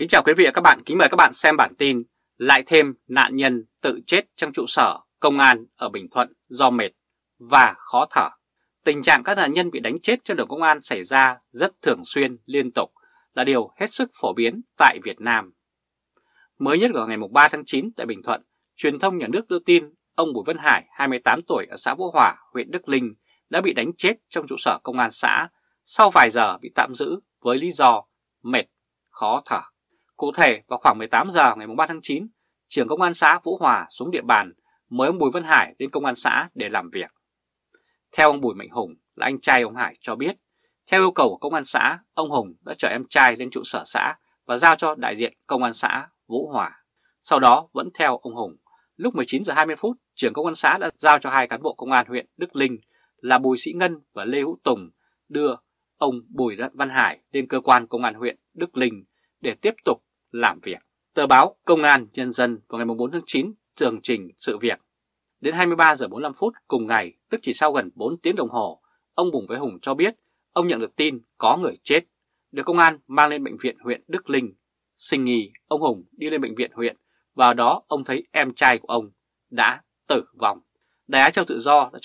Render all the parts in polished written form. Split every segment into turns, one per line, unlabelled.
Kính chào quý vị và các bạn, kính mời các bạn xem bản tin lại thêm nạn nhân tự chết trong trụ sở công an ở Bình Thuận do mệt và khó thở. Tình trạng các nạn nhân bị đánh chết trong đường công an xảy ra rất thường xuyên, liên tục là điều hết sức phổ biến tại Việt Nam. Mới nhất vào ngày 3 tháng 9 tại Bình Thuận, truyền thông nhà nước đưa tin ông Bùi Văn Hải, 28 tuổi ở xã Vũ Hòa, huyện Đức Linh đã bị đánh chết trong trụ sở công an xã sau vài giờ bị tạm giữ với lý do mệt, khó thở. Cụ thể, vào khoảng 18 giờ ngày 3 tháng 9, trưởng công an xã Vũ Hòa xuống địa bàn mời ông Bùi Văn Hải đến công an xã để làm việc. Theo ông Bùi Mạnh Hùng là anh trai ông Hải cho biết, theo yêu cầu của công an xã, ông Hùng đã chở em trai lên trụ sở xã và giao cho đại diện công an xã Vũ Hòa. Sau đó vẫn theo ông Hùng, lúc 19 giờ 20 phút, trưởng công an xã đã giao cho hai cán bộ công an huyện Đức Linh là Bùi Sĩ Ngân và Lê Hữu Tùng đưa ông Bùi Văn Hải lên cơ quan công an huyện Đức Linh để tiếp tục làm việc. Tờ báo Công an Nhân dân vào ngày 4 tháng 9 tường trình sự việc. Đến 23 giờ 45 phút cùng ngày, tức chỉ sau gần 4 tiếng đồng hồ, ông Bùi Văn Hùng cho biết ông nhận được tin có người chết, được công an mang lên bệnh viện huyện Đức Linh. Sinh nghi, ông Hùng đi lên bệnh viện huyện và ở đó ông thấy em trai của ông đã tử vong. Đài Á Châu Tự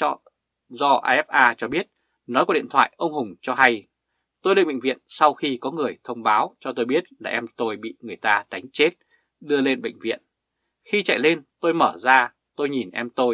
Do AFA cho biết, nói qua điện thoại ông Hùng cho hay: "Tôi lên bệnh viện sau khi có người thông báo cho tôi biết là em tôi bị người ta đánh chết, đưa lên bệnh viện. Khi chạy lên tôi mở ra, tôi nhìn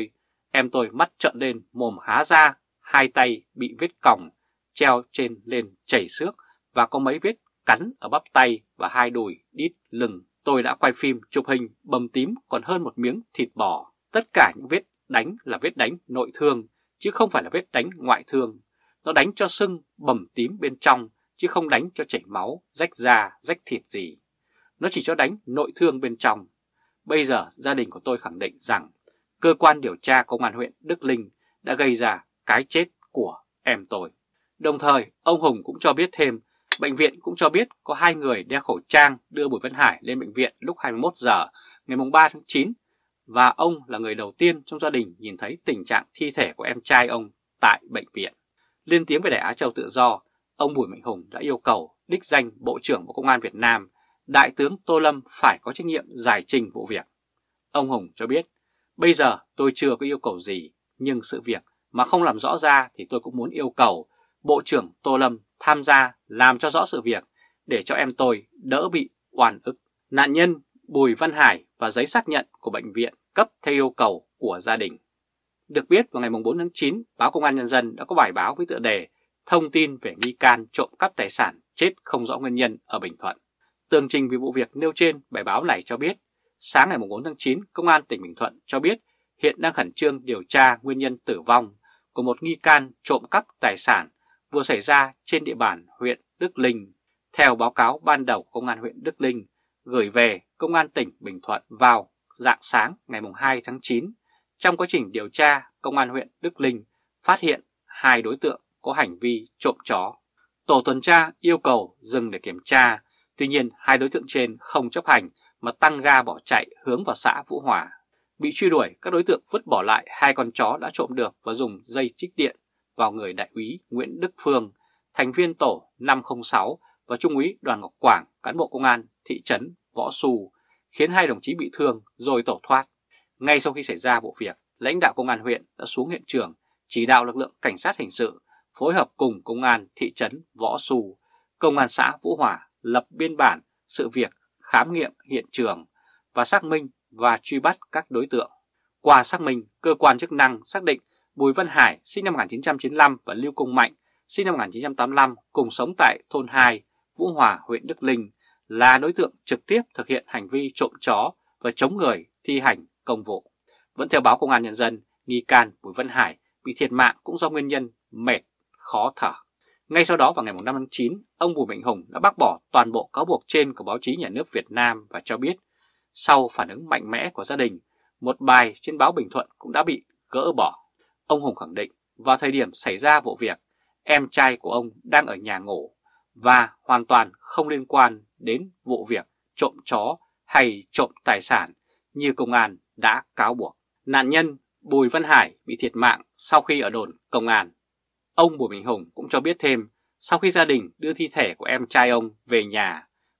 em tôi mắt trợn lên, mồm há ra, hai tay bị vết còng, treo trên lên chảy xước và có mấy vết cắn ở bắp tay và hai đùi, đít, lưng. Tôi đã quay phim, chụp hình, bầm tím còn hơn một miếng thịt bò. Tất cả những vết đánh là vết đánh nội thương, chứ không phải là vết đánh ngoại thương. Nó đánh cho sưng, bầm tím bên trong, chứ không đánh cho chảy máu, rách da, rách thịt gì. Nó chỉ cho đánh nội thương bên trong. Bây giờ gia đình của tôi khẳng định rằng cơ quan điều tra công an huyện Đức Linh đã gây ra cái chết của em tôi." Đồng thời, ông Hùng cũng cho biết thêm, bệnh viện cũng cho biết có hai người đeo khẩu trang đưa Bùi Văn Hải lên bệnh viện lúc 21 giờ ngày 3 tháng 9 và ông là người đầu tiên trong gia đình nhìn thấy tình trạng thi thể của em trai ông tại bệnh viện. Lên tiếng về Đài Á Châu Tự Do, ông Bùi Mạnh Hùng đã yêu cầu đích danh Bộ trưởng Bộ Công an Việt Nam, Đại tướng Tô Lâm phải có trách nhiệm giải trình vụ việc. Ông Hùng cho biết, bây giờ tôi chưa có yêu cầu gì, nhưng sự việc mà không làm rõ ra thì tôi cũng muốn yêu cầu Bộ trưởng Tô Lâm tham gia làm cho rõ sự việc để cho em tôi đỡ bị oan ức. Nạn nhân Bùi Văn Hải và giấy xác nhận của bệnh viện cấp theo yêu cầu của gia đình. Được biết vào ngày 4 tháng 9, báo Công an Nhân dân đã có bài báo với tựa đề "Thông tin về nghi can trộm cắp tài sản chết không rõ nguyên nhân ở Bình Thuận". Tường trình về vụ việc nêu trên, bài báo này cho biết, sáng ngày 4 tháng 9, Công an tỉnh Bình Thuận cho biết hiện đang khẩn trương điều tra nguyên nhân tử vong của một nghi can trộm cắp tài sản vừa xảy ra trên địa bàn huyện Đức Linh. Theo báo cáo ban đầu Công an huyện Đức Linh gửi về Công an tỉnh Bình Thuận vào rạng sáng ngày 2 tháng 9, trong quá trình điều tra, Công an huyện Đức Linh phát hiện hai đối tượng có hành vi trộm chó. Tổ tuần tra yêu cầu dừng để kiểm tra, tuy nhiên hai đối tượng trên không chấp hành mà tăng ga bỏ chạy hướng vào xã Vũ Hòa. Bị truy đuổi, các đối tượng vứt bỏ lại hai con chó đã trộm được và dùng dây trích điện vào người đại úy Nguyễn Đức Phương, thành viên tổ 506 và trung úy Đoàn Ngọc Quảng, cán bộ công an thị trấn Võ Xu, khiến hai đồng chí bị thương rồi tẩu thoát. Ngay sau khi xảy ra vụ việc, lãnh đạo công an huyện đã xuống hiện trường chỉ đạo lực lượng cảnh sát hình sự phối hợp cùng công an thị trấn Võ Xu, công an xã Vũ Hòa lập biên bản sự việc, khám nghiệm hiện trường và xác minh và truy bắt các đối tượng. Qua xác minh, cơ quan chức năng xác định Bùi Văn Hải sinh năm 1995 và Lưu Công Mạnh sinh năm 1985 cùng sống tại thôn 2, Vũ Hòa, huyện Đức Linh là đối tượng trực tiếp thực hiện hành vi trộm chó và chống người thi hành công vụ. Vẫn theo báo Công an Nhân dân, nghi can Bùi Văn Hải bị thiệt mạng cũng do nguyên nhân mệt, khó thở. Ngay sau đó vào ngày 5 tháng 9, ông Bùi Mạnh Hùng đã bác bỏ toàn bộ cáo buộc trên của báo chí nhà nước Việt Nam và cho biết sau phản ứng mạnh mẽ của gia đình, một bài trên báo Bình Thuận cũng đã bị gỡ bỏ. Ông Hùng khẳng định vào thời điểm xảy ra vụ việc, em trai của ông đang ở nhà ngủ và hoàn toàn không liên quan đến vụ việc trộm chó hay trộm tài sản như công an đã cáo buộc. Nạn nhân Bùi Văn Hải bị thiệt mạng sau khi ở đồn công an. Ông Bùi Mạnh Hùng cũng cho biết thêm, sau khi gia đình đưa thi thể của em trai ông về nhà,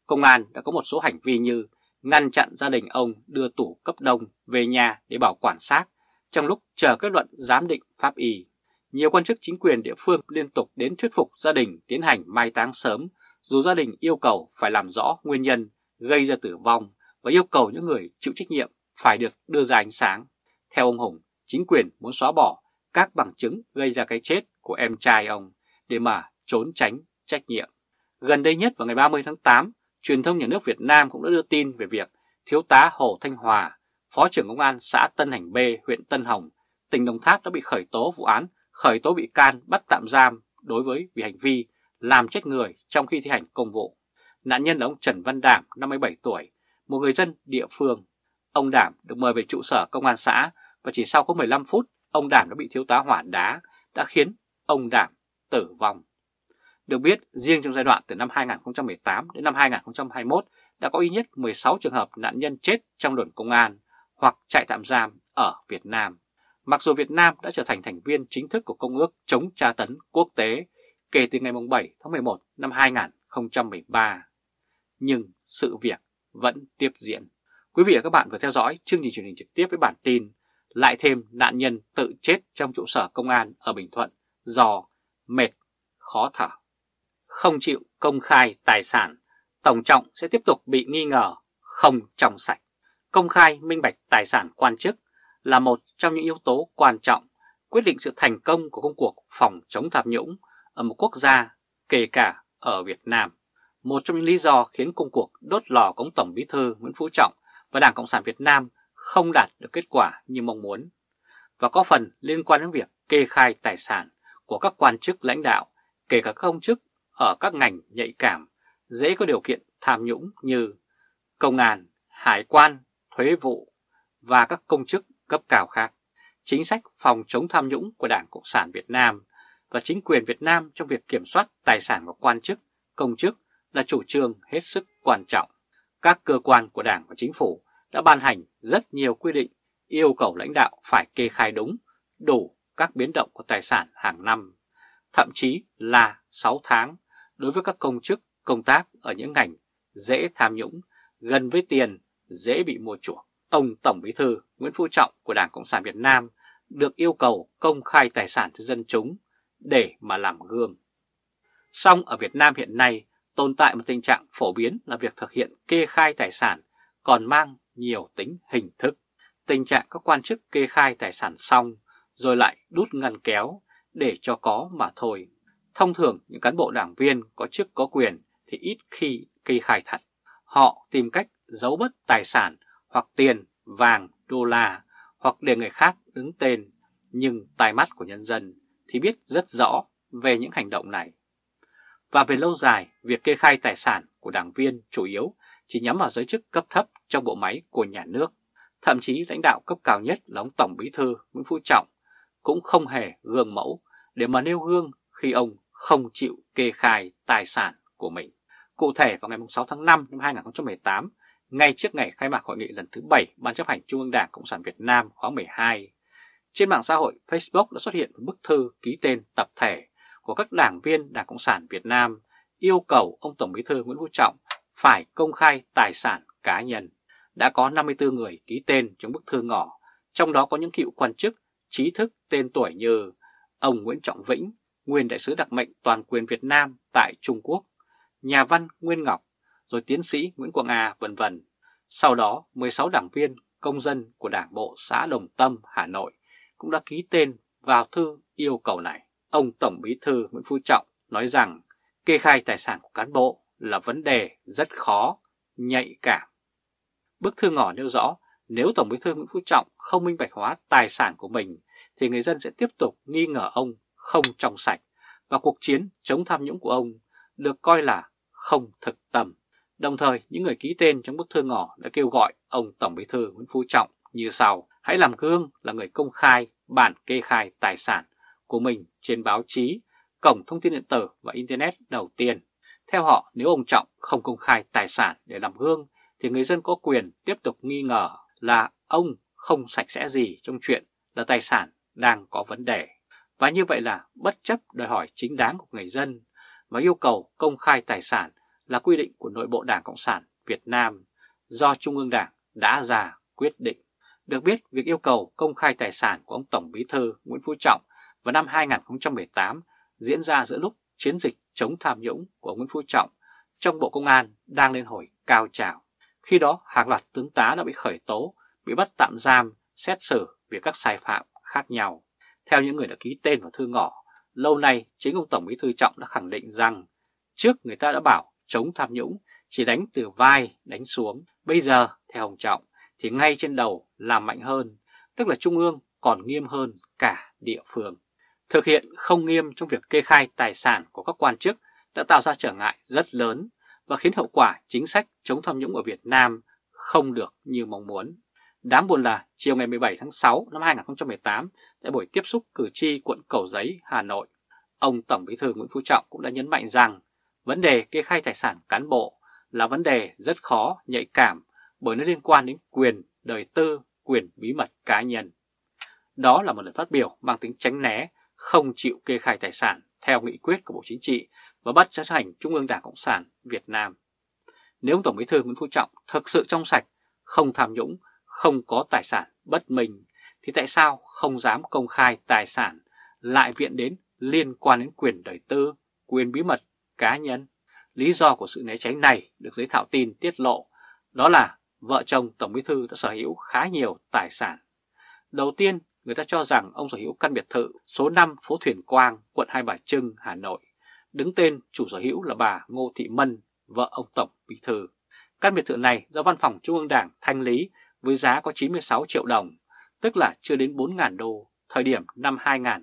Công an đã có một số hành vi như ngăn chặn gia đình ông đưa tủ cấp đông về nhà để bảo quản xác trong lúc chờ kết luận giám định pháp y. Nhiều quan chức chính quyền địa phương liên tục đến thuyết phục gia đình tiến hành mai táng sớm, dù gia đình yêu cầu phải làm rõ nguyên nhân gây ra tử vong và yêu cầu những người chịu trách nhiệm phải được đưa ra ánh sáng. Theo ông Hùng, chính quyền muốn xóa bỏ các bằng chứng gây ra cái chết của em trai ông để mà trốn tránh trách nhiệm. Gần đây nhất vào ngày 30 tháng 8, truyền thông nhà nước Việt Nam cũng đã đưa tin về việc Thiếu tá Hồ Thanh Hòa, Phó trưởng Công an xã Tân Hành B, huyện Tân Hồng, tỉnh Đồng Tháp đã bị khởi tố vụ án, khởi tố bị can, bắt tạm giam đối với vì hành vi làm chết người trong khi thi hành công vụ. Nạn nhân là ông Trần Văn Đảm, 57 tuổi, một người dân địa phương. Ông Đảm được mời về trụ sở công an xã và chỉ sau có 15 phút, ông Đảm đã bị thiếu tá Hòa đá, đã khiến ông Đảm tử vong. Được biết, riêng trong giai đoạn từ năm 2018 đến năm 2021 đã có ít nhất 16 trường hợp nạn nhân chết trong đồn công an hoặc trại tạm giam ở Việt Nam. Mặc dù Việt Nam đã trở thành thành viên chính thức của Công ước chống tra tấn quốc tế kể từ ngày 7 tháng 11 năm 2013, nhưng sự việc vẫn tiếp diễn. Quý vị và các bạn vừa theo dõi chương trình truyền hình trực tiếp với bản tin lại thêm nạn nhân tự chết trong trụ sở công an ở Bình Thuận do mệt, khó thở. Không chịu công khai tài sản, Tổng Trọng sẽ tiếp tục bị nghi ngờ không trong sạch. Công khai minh bạch tài sản quan chức là một trong những yếu tố quan trọng quyết định sự thành công của công cuộc phòng chống tham nhũng ở một quốc gia, kể cả ở Việt Nam. Một trong những lý do khiến công cuộc đốt lò của ông Tổng Bí thư Nguyễn Phú Trọng và Đảng Cộng sản Việt Nam không đạt được kết quả như mong muốn, và có phần liên quan đến việc kê khai tài sản của các quan chức lãnh đạo, kể cả các công chức ở các ngành nhạy cảm, dễ có điều kiện tham nhũng như công an, hải quan, thuế vụ và các công chức cấp cao khác. Chính sách phòng chống tham nhũng của Đảng Cộng sản Việt Nam và chính quyền Việt Nam trong việc kiểm soát tài sản của quan chức, công chức là chủ trương hết sức quan trọng. Các cơ quan của Đảng và Chính phủ đã ban hành rất nhiều quy định yêu cầu lãnh đạo phải kê khai đúng, đủ các biến động của tài sản hàng năm, thậm chí là 6 tháng đối với các công chức công tác ở những ngành dễ tham nhũng, gần với tiền, dễ bị mua chuộc. Ông Tổng Bí thư Nguyễn Phú Trọng của Đảng Cộng sản Việt Nam được yêu cầu công khai tài sản cho dân chúng để mà làm gương. Song ở Việt Nam hiện nay tồn tại một tình trạng phổ biến là việc thực hiện kê khai tài sản còn mang nhiều tính hình thức. Tình trạng các quan chức kê khai tài sản xong rồi lại đút ngăn kéo để cho có mà thôi. Thông thường những cán bộ đảng viên có chức có quyền thì ít khi kê khai thật. Họ tìm cách giấu mất tài sản hoặc tiền, vàng, đô la hoặc để người khác đứng tên, nhưng tai mắt của nhân dân thì biết rất rõ về những hành động này. Và về lâu dài, việc kê khai tài sản của đảng viên chủ yếu chỉ nhắm vào giới chức cấp thấp trong bộ máy của nhà nước. Thậm chí lãnh đạo cấp cao nhất là ông Tổng Bí thư Nguyễn Phú Trọng cũng không hề gương mẫu để mà nêu gương khi ông không chịu kê khai tài sản của mình. Cụ thể vào ngày 6 tháng 5 năm 2018, ngay trước ngày khai mạc hội nghị lần thứ 7 Ban chấp hành Trung ương Đảng Cộng sản Việt Nam khóa 12, trên mạng xã hội Facebook đã xuất hiện một bức thư ký tên tập thể của các đảng viên Đảng Cộng sản Việt Nam yêu cầu ông Tổng Bí thư Nguyễn Phú Trọng phải công khai tài sản cá nhân. Đã có 54 người ký tên trong bức thư ngỏ, trong đó có những cựu quan chức, trí thức tên tuổi như ông Nguyễn Trọng Vĩnh, nguyên đại sứ đặc mệnh toàn quyền Việt Nam tại Trung Quốc, nhà văn Nguyên Ngọc, rồi tiến sĩ Nguyễn Quang A, vân vân. Sau đó, 16 đảng viên công dân của Đảng bộ xã Đồng Tâm, Hà Nội cũng đã ký tên vào thư yêu cầu này. Ông Tổng Bí thư Nguyễn Phú Trọng nói rằng kê khai tài sản của cán bộ là vấn đề rất khó, nhạy cảm. Bức thư ngỏ nêu rõ nếu Tổng Bí thư Nguyễn Phú Trọng không minh bạch hóa tài sản của mình thì người dân sẽ tiếp tục nghi ngờ ông không trong sạch và cuộc chiến chống tham nhũng của ông được coi là không thực tâm. Đồng thời, những người ký tên trong bức thư ngỏ đã kêu gọi ông Tổng Bí thư Nguyễn Phú Trọng như sau: hãy làm gương là người công khai bản kê khai tài sản của mình trên báo chí, cổng thông tin điện tử và Internet đầu tiên. Theo họ, nếu ông Trọng không công khai tài sản để làm gương thì người dân có quyền tiếp tục nghi ngờ là ông không sạch sẽ gì trong chuyện là tài sản đang có vấn đề. Và như vậy là bất chấp đòi hỏi chính đáng của người dân và yêu cầu công khai tài sản là quy định của nội bộ Đảng Cộng sản Việt Nam do Trung ương Đảng đã ra quyết định. Được biết, việc yêu cầu công khai tài sản của ông Tổng Bí thư Nguyễn Phú Trọng vào năm 2018 diễn ra giữa lúc chiến dịch chống tham nhũng của Nguyễn Phú Trọng trong Bộ Công an đang lên hồi cao trào. Khi đó, hàng loạt tướng tá đã bị khởi tố, bị bắt tạm giam, xét xử vì các sai phạm khác nhau. Theo những người đã ký tên vào thư ngỏ, lâu nay chính ông Tổng Bí thư Trọng đã khẳng định rằng trước người ta đã bảo chống tham nhũng chỉ đánh từ vai đánh xuống. Bây giờ, theo ông Trọng, thì ngay trên đầu làm mạnh hơn, tức là Trung ương còn nghiêm hơn cả địa phương. Thực hiện không nghiêm trong việc kê khai tài sản của các quan chức đã tạo ra trở ngại rất lớn và khiến hậu quả chính sách chống tham nhũng ở Việt Nam không được như mong muốn. Đáng buồn là chiều ngày 17 tháng 6 năm 2018, tại buổi tiếp xúc cử tri quận Cầu Giấy, Hà Nội, ông Tổng Bí thư Nguyễn Phú Trọng cũng đã nhấn mạnh rằng vấn đề kê khai tài sản cán bộ là vấn đề rất khó, nhạy cảm bởi nó liên quan đến quyền đời tư, quyền bí mật cá nhân. Đó là một lời phát biểu mang tính tránh né, không chịu kê khai tài sản theo nghị quyết của Bộ Chính trị và bắt chấp hành Trung ương Đảng Cộng sản Việt Nam. Nếu ông Tổng Bí thư Nguyễn Phú Trọng thực sự trong sạch, không tham nhũng, không có tài sản bất minh, thì tại sao không dám công khai tài sản lại viện đến liên quan đến quyền đời tư, quyền bí mật cá nhân? Lý do của sự né tránh này được giới thạo tin tiết lộ, đó là vợ chồng Tổng Bí thư đã sở hữu khá nhiều tài sản. Đầu tiên, người ta cho rằng ông sở hữu căn biệt thự số 5 phố Thuyền Quang, quận Hai Bà Trưng, Hà Nội, đứng tên chủ sở hữu là bà Ngô Thị Mân, vợ ông Tổng Bí thư. Căn biệt thự này do Văn phòng Trung ương Đảng thanh lý với giá có 96 triệu đồng, tức là chưa đến 4.000 đô, thời điểm năm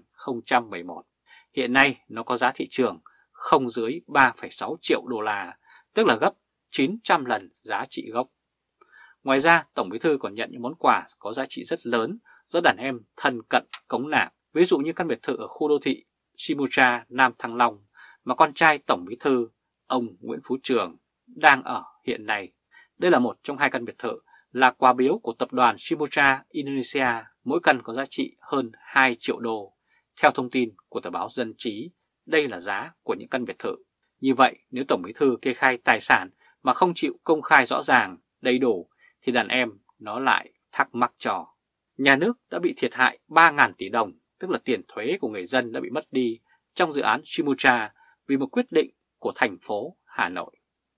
2011. Hiện nay nó có giá thị trường không dưới 3,6 triệu đô la, tức là gấp 900 lần giá trị gốc. Ngoài ra, Tổng Bí thư còn nhận những món quà có giá trị rất lớn do đàn em thân cận cống nạp, ví dụ như căn biệt thự ở khu đô thị Shibuya, Nam Thăng Long mà con trai Tổng Bí thư, ông Nguyễn Phú Trường, đang ở hiện nay. Đây là một trong hai căn biệt thự là quà biếu của tập đoàn Shibuya Indonesia, mỗi căn có giá trị hơn 2 triệu đô. Theo thông tin của tờ báo Dân Trí, đây là giá của những căn biệt thự. Như vậy, nếu Tổng Bí thư kê khai tài sản mà không chịu công khai rõ ràng, đầy đủ, thì đàn em nó lại thắc mắc trò. Nhà nước đã bị thiệt hại 3.000 tỷ đồng, tức là tiền thuế của người dân đã bị mất đi trong dự án Shibuya vì một quyết định của thành phố Hà Nội.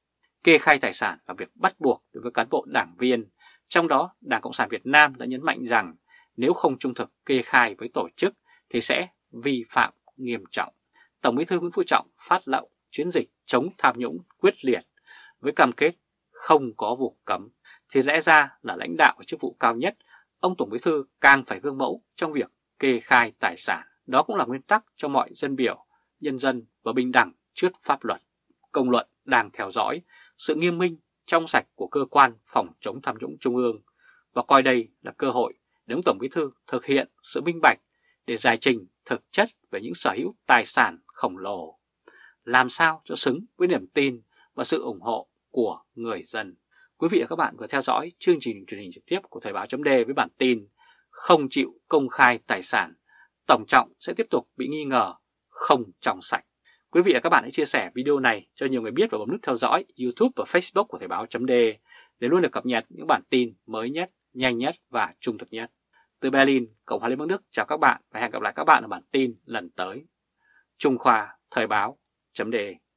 Kê khai tài sản là việc bắt buộc đối với cán bộ đảng viên, trong đó Đảng Cộng sản Việt Nam đã nhấn mạnh rằng nếu không trung thực kê khai với tổ chức thì sẽ vi phạm nghiêm trọng. Tổng Bí thư Nguyễn Phú Trọng phát động chiến dịch chống tham nhũng quyết liệt với cam kết không có vùng cấm, thì lẽ ra là lãnh đạo ở chức vụ cao nhất, ông Tổng Bí thư càng phải gương mẫu trong việc kê khai tài sản. Đó cũng là nguyên tắc cho mọi dân biểu, nhân dân và bình đẳng trước pháp luật. Công luận đang theo dõi sự nghiêm minh, trong sạch của cơ quan phòng chống tham nhũng trung ương và coi đây là cơ hội để ông Tổng Bí thư thực hiện sự minh bạch để giải trình thực chất về những sở hữu tài sản khổng lồ, làm sao cho xứng với niềm tin và sự ủng hộ của người dân. Quý vị và các bạn vừa theo dõi chương trình truyền hình trực tiếp của Thời báo.d với bản tin không chịu công khai tài sản, Tổng Trọng sẽ tiếp tục bị nghi ngờ không trong sạch. Quý vị và các bạn hãy chia sẻ video này cho nhiều người biết và bấm nút theo dõi YouTube và Facebook của Thời báo.d để luôn được cập nhật những bản tin mới nhất, nhanh nhất và trung thực nhất. Từ Berlin, Cộng hòa Liên bang Đức chào các bạn và hẹn gặp lại các bạn ở bản tin lần tới. Trung Khoa, Thời báo.d